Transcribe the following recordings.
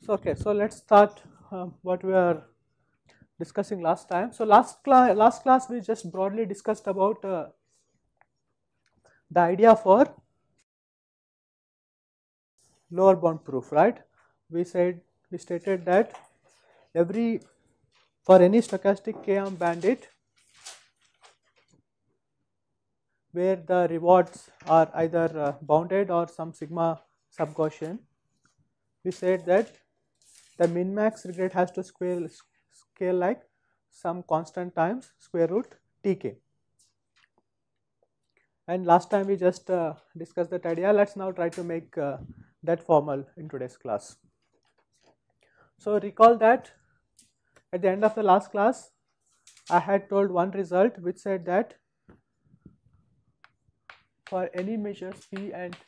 So okay, so let's start what we are discussing last time. So last class we just broadly discussed about the idea for lower bound proof, right? We stated that every for any stochastic k-arm bandit where the rewards are either bounded or some sigma sub-Gaussian, we said that the min max regret has to scale like some constant times square root tk. And last time we just discussed that idea. Let's now try to make that formal in today's class. So recall that at the end of the last class I had told one result which said that for any measures p and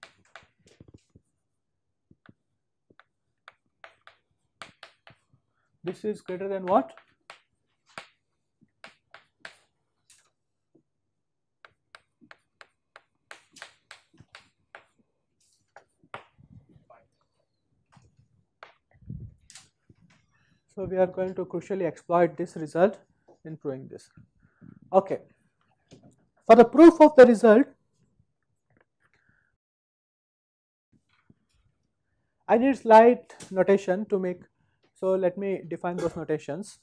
this is greater than what? So we are going to crucially exploit this result in proving this. Okay. For the proof of the result, I need slight notation to make. So let me define those notations.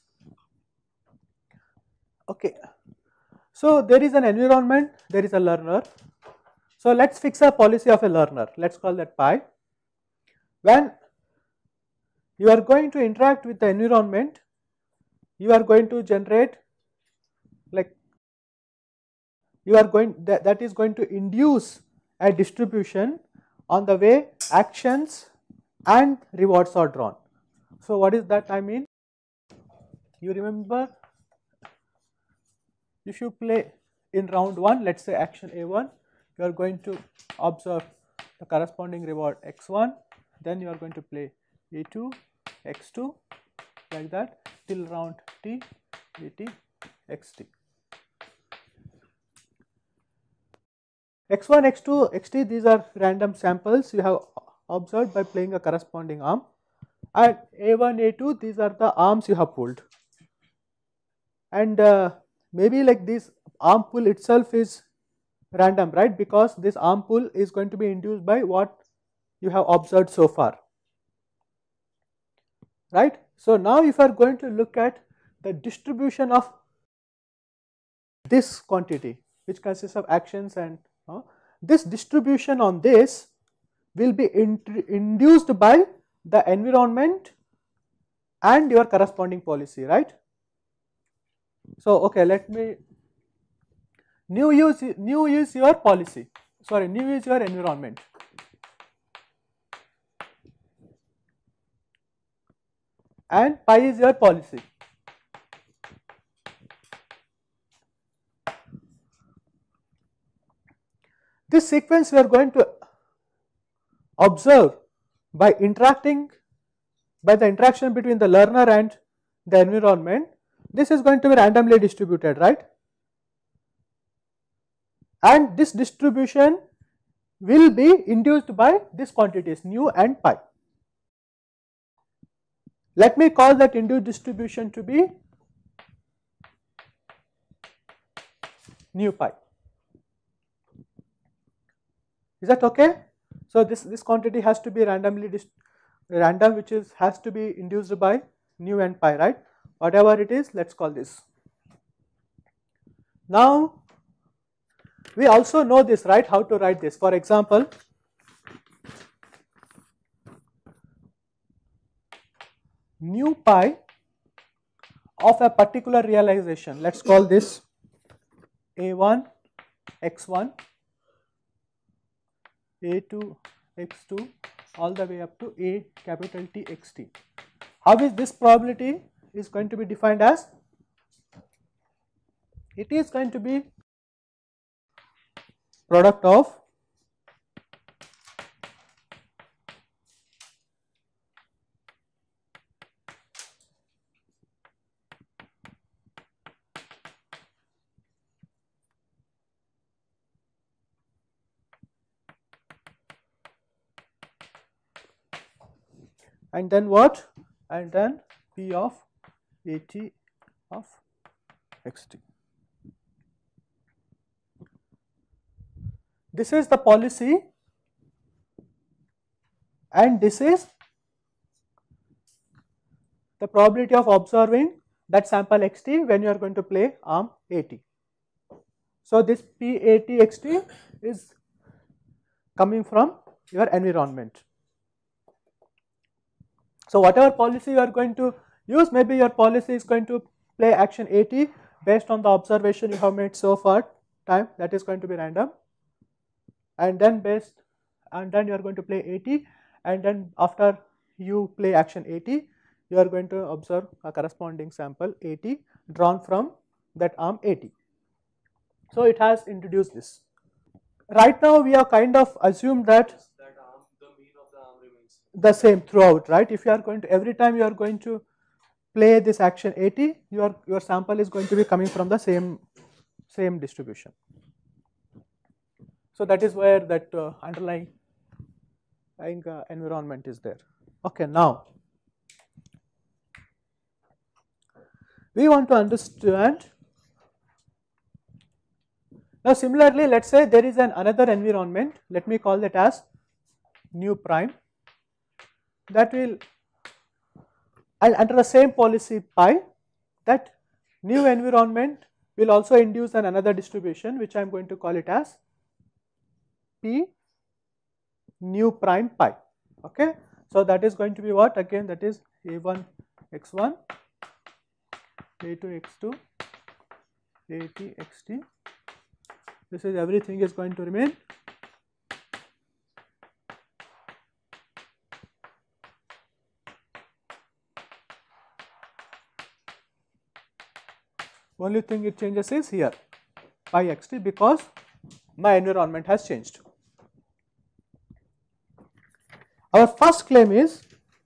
Okay. So there is an environment, there is a learner. So let's fix a policy of a learner. Let's call that pi. When you are going to interact with the environment, you are going to generate like you are going that is going to induce a distribution on the way actions and rewards are drawn. So what is that I mean? You remember if you play in round 1, let's say action A1, you are going to observe the corresponding reward x1, then you are going to play A2, x2 like that till round t, at, xt. x1, x2, xt, these are random samples you have observed by playing a corresponding arm, and A1, A2, these are the arms you have pulled, and maybe like this arm pull itself is random, right? Because this arm pull is going to be induced by what you have observed so far, right? So now if you are going to look at the distribution of this quantity which consists of actions and this distribution on this will be induced by the environment and your corresponding policy, right? So okay, let me nu is your policy, sorry, nu is your environment, and pi is your policy. This sequence we are going to observe by the interaction between the learner and the environment. This is going to be randomly distributed, right? And this distribution will be induced by these quantities nu and pi. Let me call that induced distribution to be nu pi. Is that okay? So this quantity has to be random, which has to be induced by nu and pi, right? Whatever it is, let's call this. Now we also know this, right? How to write this? For example, nu pi of a particular realization. Let's call this A1 x1, A2 x2, all the way up to A capital T xt. How is this probability is going to be defined as? It is going to be product of and then what? And then P of AT of xt. This is the policy, and this is the probability of observing that sample xt when you are going to play arm AT. So this PAT xt is coming from your environment. So whatever policy you are going to use, maybe your policy is going to play action AT based on the observation you have made so far time, that is going to be random, and then you are going to play AT, and then after you play action AT, you are going to observe a corresponding sample AT drawn from that arm AT. So it has introduced this. Right now we have kind of assumed that the mean of the arm remains the same throughout, right? If you are going to, every time you are going to play this action AT, your sample is going to be coming from the same distribution. So that is where that underlying environment is there. Okay, now we want to understand. Now similarly, let's say there is another environment, let me call that as nu prime, that will, and under the same policy pi, that new environment will also induce another distribution which I am going to call it as P nu prime pi. Okay, so that is going to be what? Again, that is A1 x1, A2 x2, AT xt. This is everything is going to remain only thing it changes is here pi xt, because my environment has changed. Our first claim is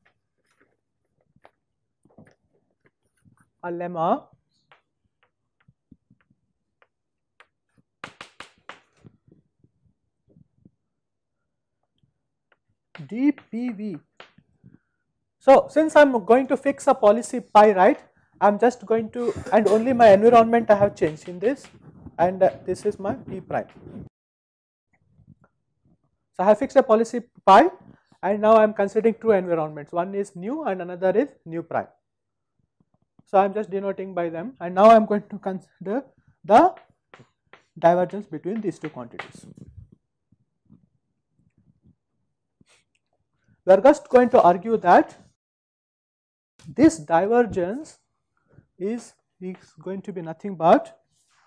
a lemma dPV. So since I am going to fix a policy pi, right, I am just going to, and only my environment I have changed in this, and this is my P prime. So I have fixed a policy pi, and now I am considering two environments, one is nu and another is nu prime. So I am just denoting by them, and now I am going to consider the divergence between these two quantities. We are just going to argue that this divergence is going to be nothing but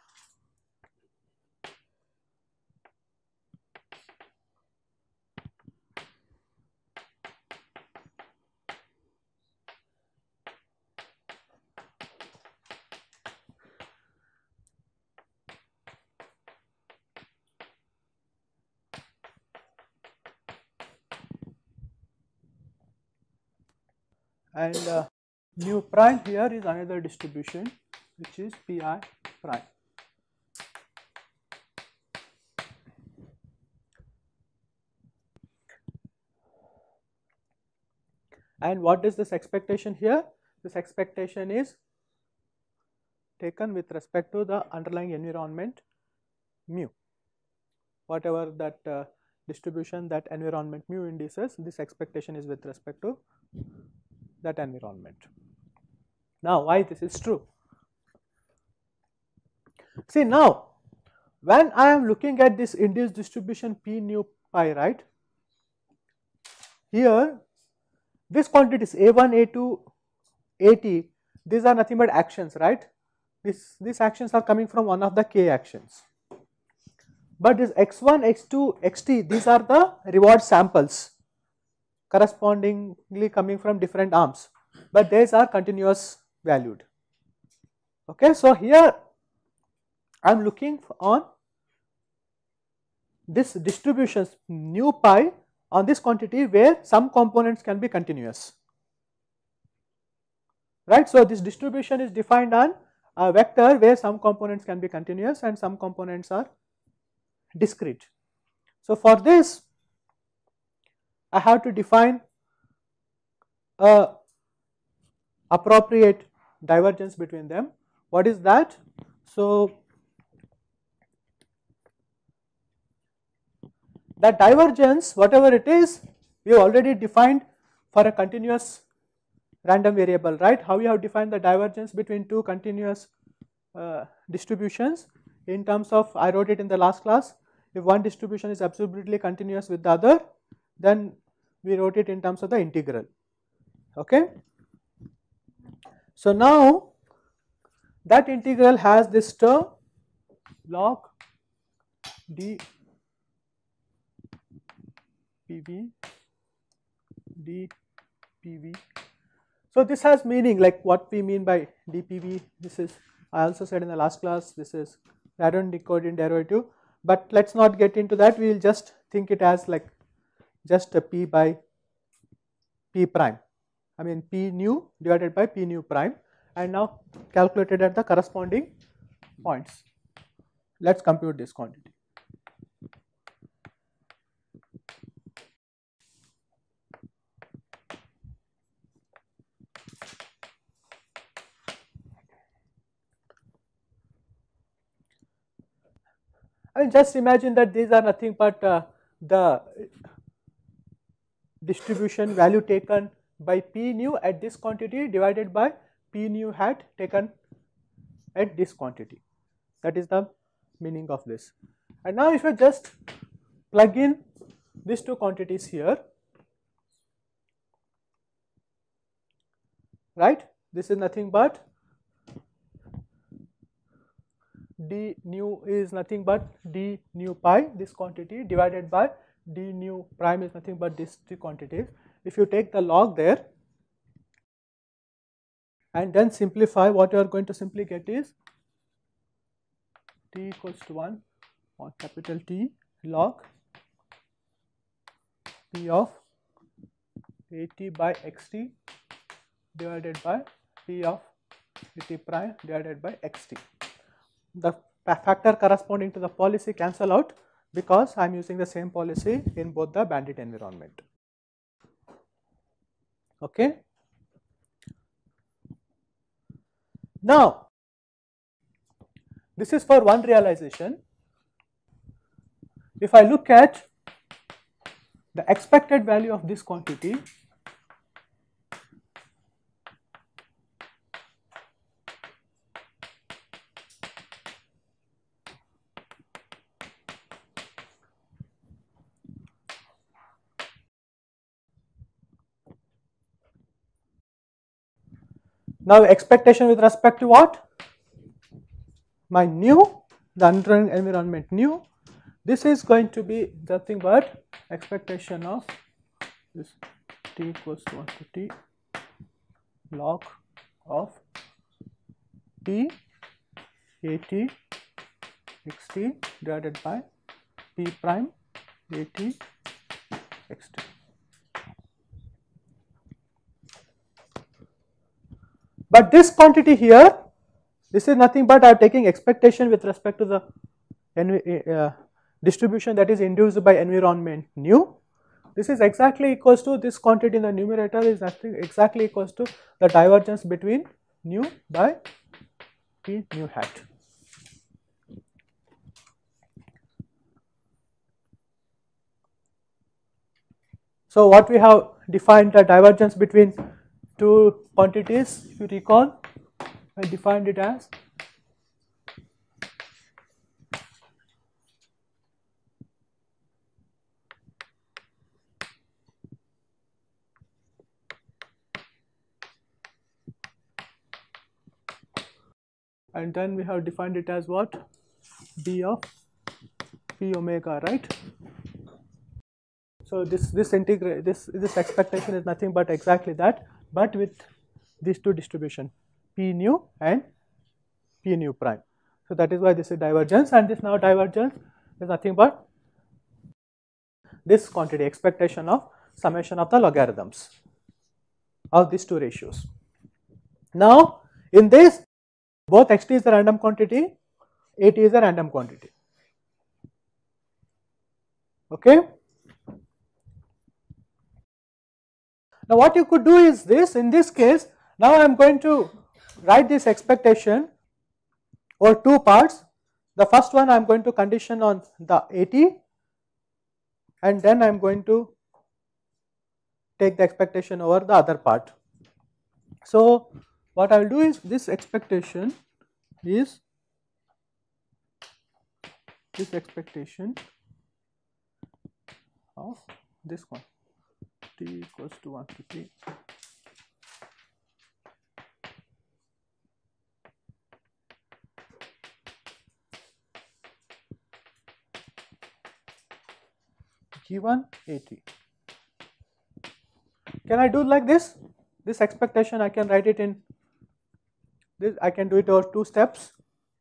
and nu prime here is another distribution which is Pi prime. And what is this expectation here? This expectation is taken with respect to the underlying environment mu. Whatever that distribution, that environment mu indices, this expectation is with respect to that environment. Now why this is true? See, now when I am looking at this induced distribution P nu pi, right, here this quantities A1, A2, AT, these are nothing but actions, right? These actions are coming from one of the k actions. But this x1, x2, xt, these are the reward samples correspondingly coming from different arms, but these are continuous valued. Okay, so here I am looking on this distributions nu pi on this quantity where some components can be continuous, right? So this distribution is defined on a vector where some components can be continuous and some components are discrete. So for this I have to define a appropriate divergence between them. What is that? So that divergence, whatever it is, we have already defined for a continuous random variable, right? How we have defined the divergence between two continuous distributions in terms of, I wrote it in the last class, if one distribution is absolutely continuous with the other, then we wrote it in terms of the integral. Okay. So now that integral has this term log d pv dpv. So this has meaning, like what we mean by dpv. This is, I also said in the last class, this is radon decoding derivative, but let's not get into that. We will just think it as like just a p by p prime, I mean p nu divided by p nu prime, and now calculated at the corresponding points. Let's compute this quantity. I mean, just imagine that these are nothing but the distribution value taken by p nu at this quantity divided by p nu hat taken at this quantity. That is the meaning of this. And now if I just plug in these two quantities here, right, this is nothing but d nu is nothing but d nu pi, this quantity, divided by d nu prime is nothing but these two quantities. If you take the log there and then simplify, what you are going to simply get is t equals to 1 on capital T log p of at by xt divided by p of at prime divided by xt. The factor corresponding to the policy cancel out because I am using the same policy in both the bandit environment. Okay. Now, this is for one realization. If I look at the expected value of this quantity, now expectation with respect to what? My nu, the underlying environment nu. This is going to be nothing but expectation of this t equals to 1 to t log of p at xt divided by p prime at xt. But this quantity here, this is nothing but I am taking expectation with respect to the distribution that is induced by environment nu. This is exactly equals to this quantity in the numerator is exactly equals to the divergence between nu by p nu hat. So what we have defined the divergence between two quantities, if you recall, I defined it as and then we have defined it as what? B of p omega, right? So this expectation is nothing but exactly that, but with these two distribution p nu and p nu prime. So that is why this is divergence, and this now divergence is nothing but this quantity, expectation of summation of the logarithms of these two ratios. Now in this, both xt is a random quantity, at is a random quantity. Okay. Now what you could do is this, in this case, now I am going to write this expectation over two parts. The first one I am going to condition on the 80, and then I am going to take the expectation over the other part. So what I will do is this expectation is of this one, t equals to 1 to 3. Given 80. Can I do like this? This expectation I can write it in this, I can do it over two steps.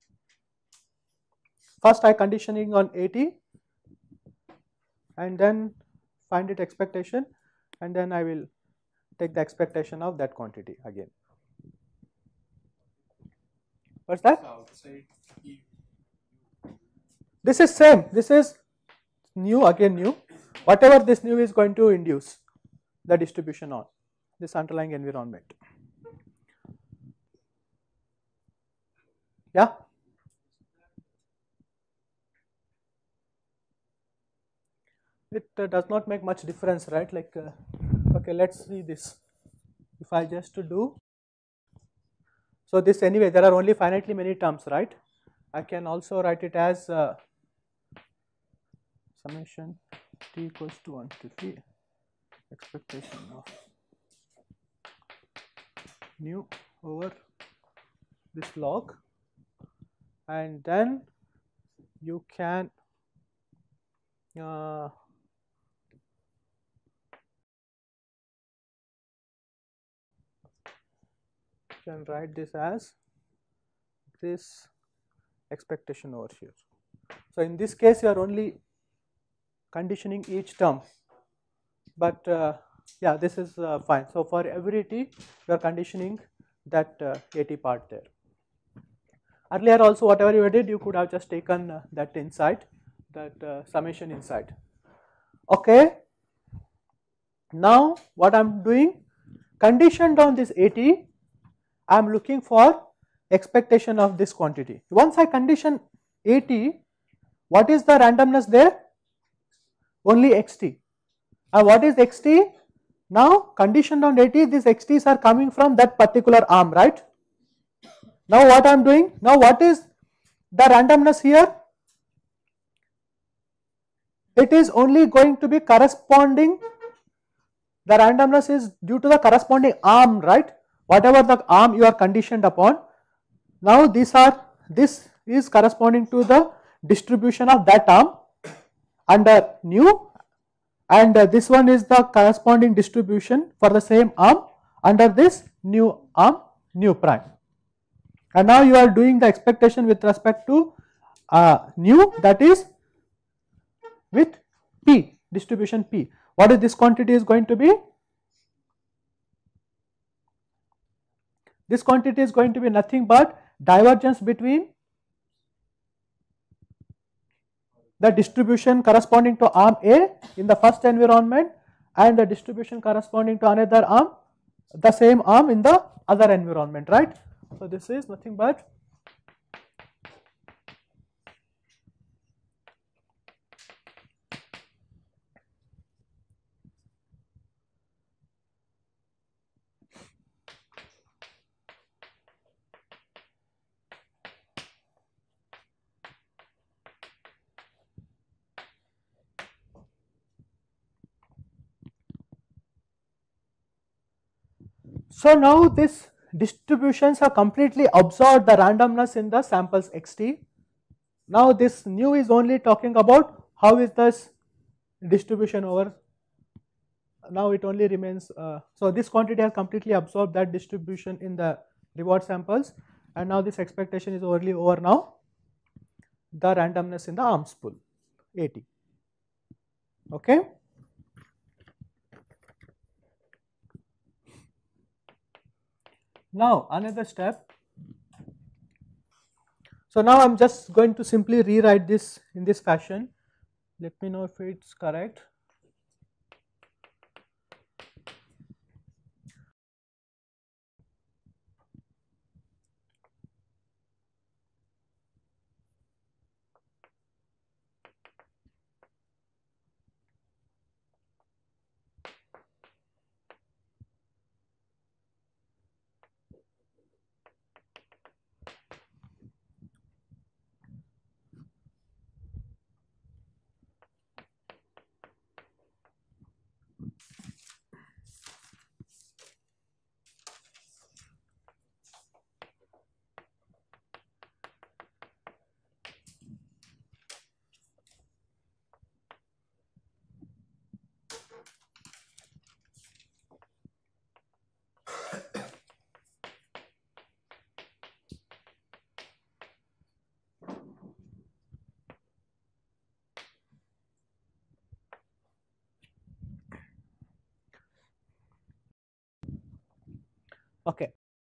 First I conditioning on 80 and then find it expectation, and then I will take the expectation of that quantity again. What's that? This is same, this is new, again new. Whatever this new is going to induce the distribution on this underlying environment. Yeah? It does not make much difference, right? Like, okay, let's see this. If I just to do, so this anyway, there are only finitely many terms, right? I can also write it as summation t equals to 1 to 3 expectation of nu over this log, and then you can write this as this expectation over here. So in this case you are only conditioning each term, but yeah, this is fine. So for every t you are conditioning that 80 part there. Earlier also whatever you did, you could have just taken that inside, that summation inside. Okay, now what I am doing, conditioned on this 80, I am looking for expectation of this quantity. Once I condition 80, what is the randomness there? Only xt. And what is xt? Now conditioned on 80, these xt's are coming from that particular arm, right? Now what I am doing? Now what is the randomness here? It is only going to be corresponding, the randomness is due to the corresponding arm, right? Whatever the arm you are conditioned upon. Now this is corresponding to the distribution of that arm under nu, and this one is the corresponding distribution for the same arm under this new arm, nu prime. And now you are doing the expectation with respect to nu, that is with p, distribution p. What is this quantity is going to be? This quantity is going to be nothing but divergence between the distribution corresponding to arm A in the first environment and the distribution corresponding to another arm, the same arm in the other environment, right? So this is nothing but so now these distributions have completely absorbed the randomness in the samples xt. Now this nu is only talking about how is this distribution over, now it only remains, so this quantity has completely absorbed that distribution in the reward samples, and now this expectation is only over now the randomness in the arm spool 80. Okay. Now another step. So now I am just going to simply rewrite this in this fashion. Let me know if it's correct. Okay.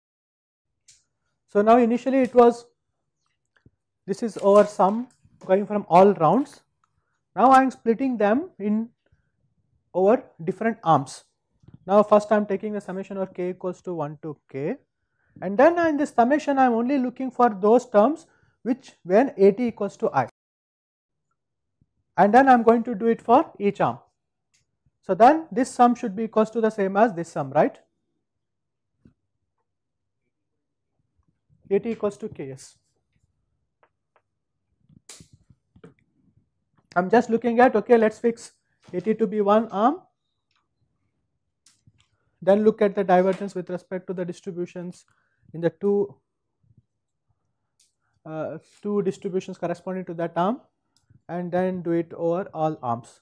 So now initially it was, this is over sum going from all rounds. Now I am splitting them in over different arms. Now first I am taking the summation of k equals to 1 to k, and then in this summation I am only looking for those terms which when at equals to I, and then I am going to do it for each arm. So then this sum should be equals to the same as this sum, right? At equals to k, yes. I am just looking at, okay, let us fix at to be one arm, then look at the divergence with respect to the distributions in the two distributions corresponding to that arm, and then do it over all arms.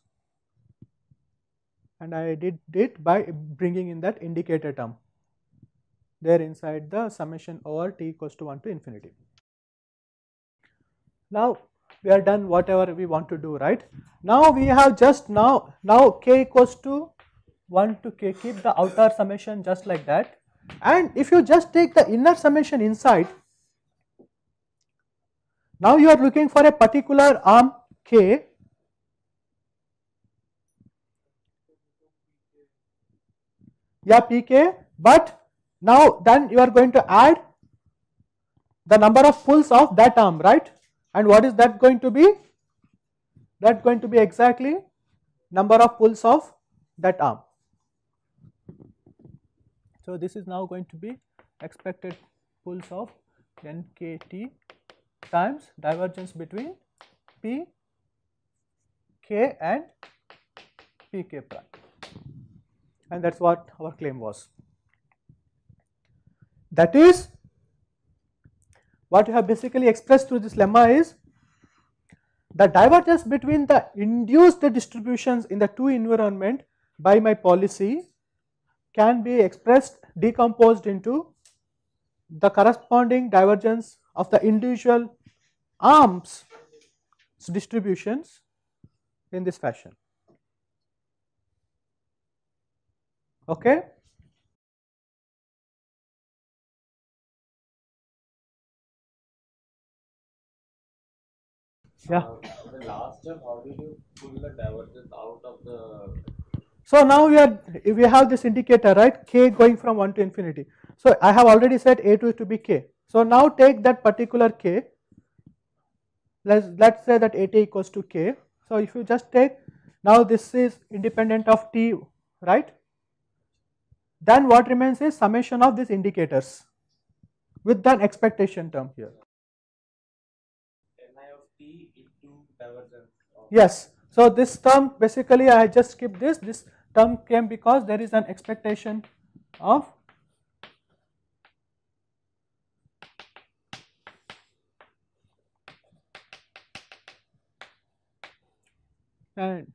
And I did it by bringing in that indicator term there inside the summation over t equals to 1 to infinity. Now we are done whatever we want to do, right? Now we have just now k equals to 1 to k, keep the outer summation just like that, and if you just take the inner summation inside, now you are looking for a particular arm k, yeah, pk, but now then you are going to add the number of pulls of that arm, right? And what is that going to be? That going to be exactly number of pulls of that arm. So this is now going to be expected pulls of nkt times divergence between p, k and pk prime, and that is what our claim was. That is, what you have basically expressed through this lemma is the divergence between the induced distributions in the two environment by my policy can be expressed, decomposed into the corresponding divergence of the individual arms distributions in this fashion. Okay? Yeah. The last step, how did you pull the divergence out of the? So now we have this indicator, right? K going from 1 to infinity. So I have already said A2 to be k. So now take that particular k. Let's say that AT equals to k. So if you just take, now this is independent of t, right? Then what remains is summation of these indicators with an expectation term here. Ni of t into divergence of. Yes. So this term basically I just skipped this. This term came because there is an expectation of and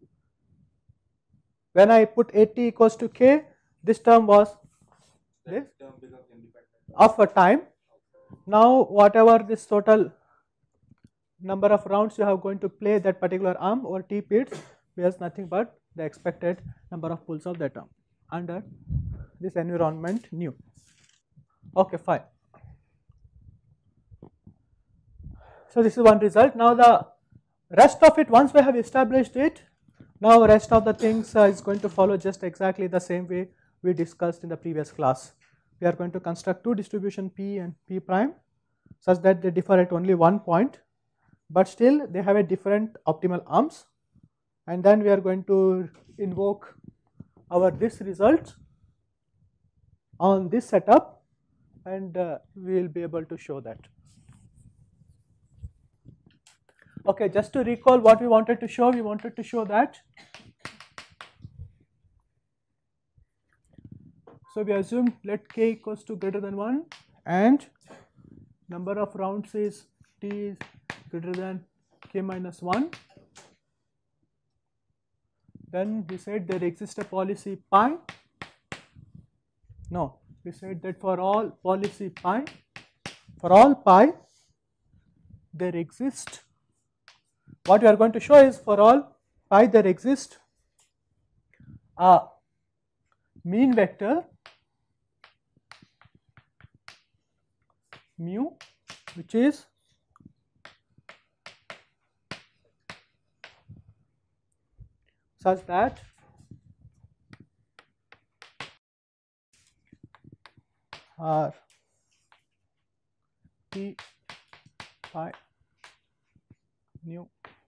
when I put AT equals to k, this term was this Term becomes independent of a time. Now whatever this total number of rounds you have going to play that particular arm or t pits bears nothing but the expected number of pulls of that arm under this environment nu. Okay, fine. So this is one result. Now the rest of it, once we have established it, now rest of the things is going to follow just exactly the same way we discussed in the previous class. We are going to construct two distribution p and p prime such that they differ at only one point, but still they have a different optimal arms, and then we are going to invoke our this result on this setup, and we will be able to show that. Okay, just to recall what we wanted to show that. So we assume let k equals to greater than 1 and number of rounds is t is greater than k minus 1. Then we said there exists a policy pi. No, we said that for all policy pi, for all pi there exists, what we are going to show is for all pi there exists a mean vector mu, which is such that R T pi nu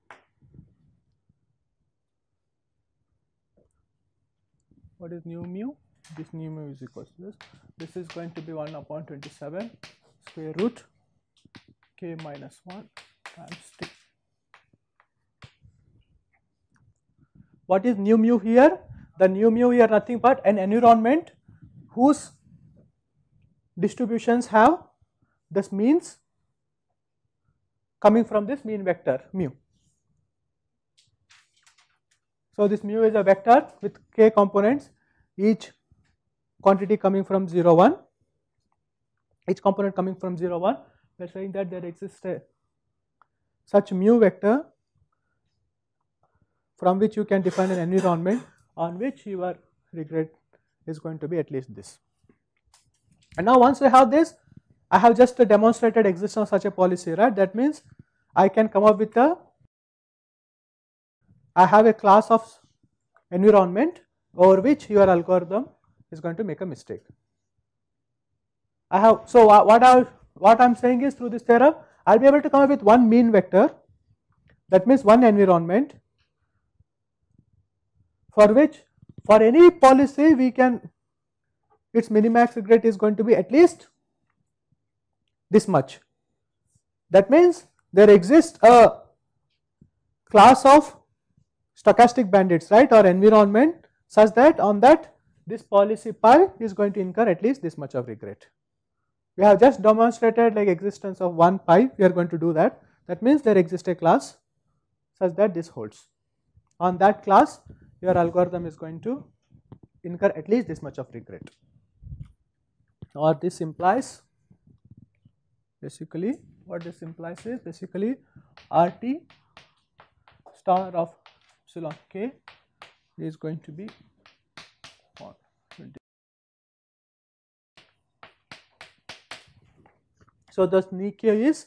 what is nu mu? This nu mu is equal to this. This is going to be 1 upon 27 square root k minus 1 times t. What is nu mu here? The nu mu here nothing but an environment whose distributions have this means coming from this mean vector mu. So this mu is a vector with k components, each quantity coming from 0 1, each component coming from 0 1. We are saying that there exists a such mu vector from which you can define an environment on which your regret is going to be at least this. And now once we have this, I have just demonstrated existence of such a policy, right? That means I can come up with I have a class of environment over which your algorithm is going to make a mistake. So what I am saying is, through this theorem I will be able to come up with one mean vector, that means one environment for which for any policy we can, its minimax regret is going to be at least this much. That means there exists a class of stochastic bandits, right, or environment such that on that this policy pi is going to incur at least this much of regret. We have just demonstrated like existence of one pi, we are going to do that. That means there exists a class such that this holds. On that class your algorithm is going to incur at least this much of regret. Or this implies, basically what this implies is basically RT star of epsilon k is going to be 20. So thus Nk is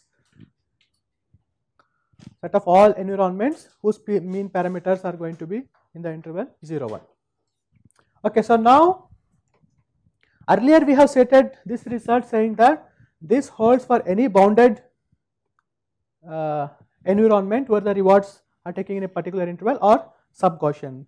set of all environments whose mean parameters are going to be in the interval 0 1. Okay, so now earlier we have stated this result saying that this holds for any bounded environment where the rewards are taken in a particular interval or sub-Gaussian,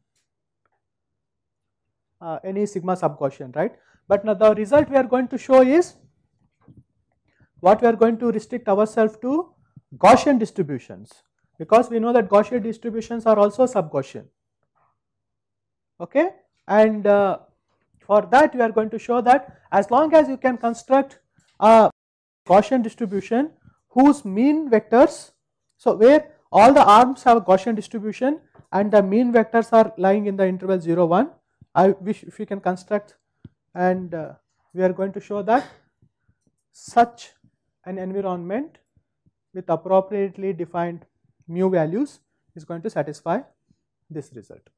any sigma sub-Gaussian, right. But now the result we are going to show is what we are going to restrict ourselves to Gaussian distributions, because we know that Gaussian distributions are also sub-Gaussian. Okay, and for that we are going to show that as long as you can construct a Gaussian distribution whose mean vectors, so where all the arms have a Gaussian distribution and the mean vectors are lying in the interval 0 1, I wish if we can construct, and we are going to show that such an environment with appropriately defined mu values is going to satisfy this result.